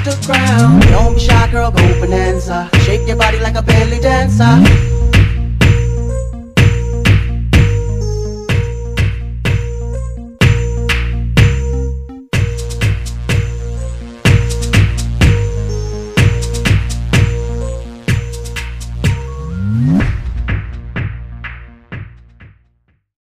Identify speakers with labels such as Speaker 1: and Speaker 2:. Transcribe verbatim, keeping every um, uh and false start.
Speaker 1: the ground. Don't be shy, girl, go bonanza. Shake your body like a belly dancer.